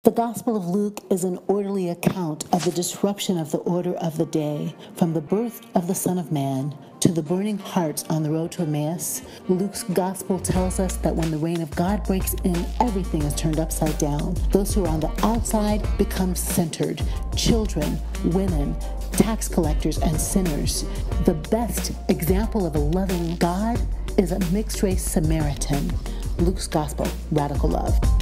The Gospel of Luke is an orderly account of the disruption of the order of the day, from the birth of the Son of Man to the burning hearts on the road to Emmaus. Luke's Gospel tells us that when the reign of God breaks in, everything is turned upside down. Those who are on the outside become centered: children, women, tax collectors, and sinners. The best example of a loving God is a mixed-race Samaritan. Luke's Gospel, Radical Love.